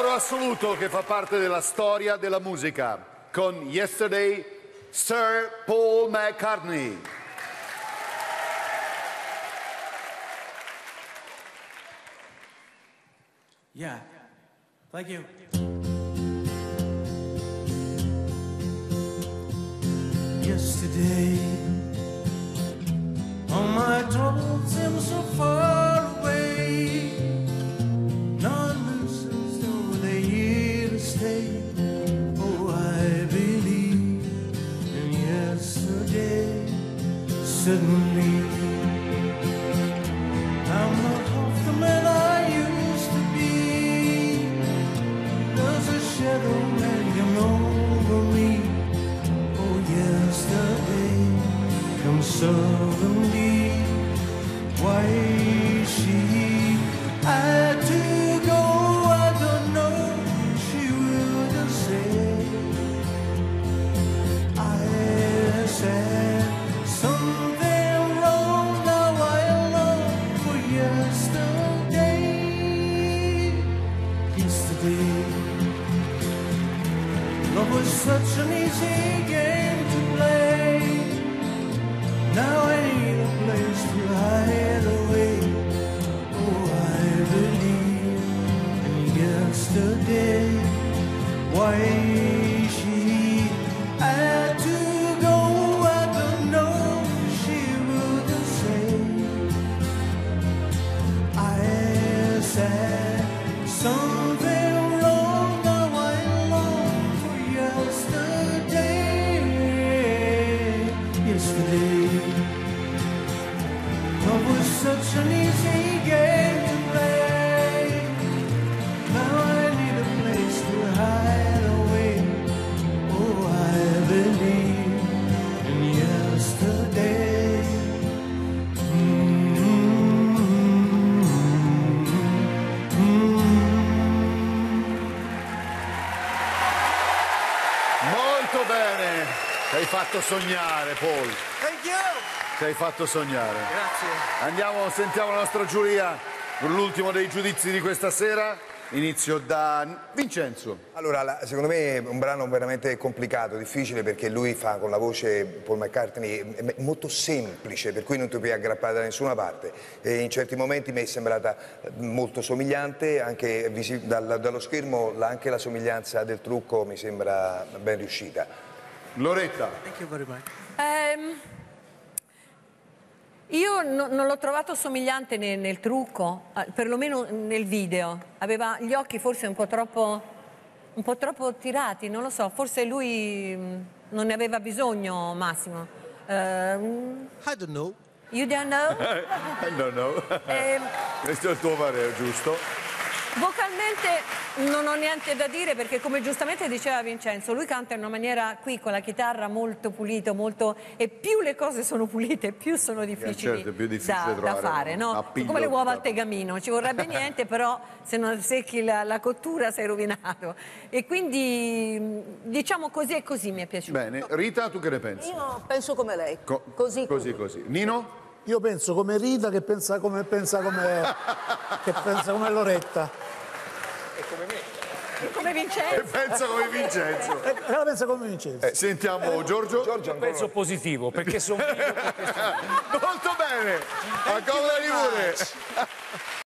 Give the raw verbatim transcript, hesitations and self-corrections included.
capolavoro assoluto che fa parte della storia della musica. Con Yesterday, Sir Paul McCartney. Yeah, thank you. Yesterday, all my troubles seem so far away. None loses though they're here to stay. Oh, I believe in yesterday. Suddenly, I'm not half the man I used to be. There's a shadow hanging over me. Oh, yesterday comes suddenly. Why she had to go, I don't know. She will just say, I said something wrong. Now I long for yesterday. Yesterday, love was such an easy game to play. Now I need a place to hide away. Oh, I believe in yesterday. Why she had to go, I don't know. She wouldn't say. I said something wrong. Now I long for yesterday. Yesterday, love was such an easy game to play. Now I need a place to hide away. Oh, I believe in yesterday. Mm-hmm. Molto bene. Ti hai fatto sognare, Paul. Thank you. Ti hai fatto sognare. Grazie. Andiamo, sentiamo la nostra giuria con l'ultimo dei giudizi di questa sera. Inizio da Vincenzo. Allora, la- secondo me è un brano veramente complicato, difficile, perché lui fa con la voce Paul McCartney è molto semplice, per cui non ti puoi aggrappare da nessuna parte. E in certi momenti mi è sembrata molto somigliante, anche visi- dal- dallo schermo la- anche la somiglianza del trucco mi sembra ben riuscita. Loretta. Thank you very much. Ehm, io no- non l'ho trovato somigliante nel, nel trucco, eh, perlomeno nel video. Aveva gli occhi forse un po' troppo, un po' troppo tirati, non lo so, forse lui mh, non ne aveva bisogno, Massimo. Ehm, I don't know. you don't know? No, no. Ehm, Questo è il tuo parere, giusto? Vocalmente non ho niente da dire perché, come giustamente diceva Vincenzo, lui canta in una maniera qui con la chitarra molto pulito, molto, e più le cose sono pulite più sono difficili, certo, è più difficile da, da trovare fare, un no? appiglio Come le uova da- al tegamino, ci vorrebbe niente, però se non secchi la, la cottura sei rovinato. E quindi diciamo così e così mi è piaciuto. Bene. Rita, tu che ne pensi? Io penso come lei. Co- così, così, così. Nino? Io penso come Rita che pensa come, pensa come, che pensa come Loretta. Come Vincenzo. E pensa come Vincenzo. E la pensa come Vincenzo. Eh, sentiamo Giorgio. Giorgio, ancora Penso positivo, perché sono vivo. Molto bene. A colla di pure.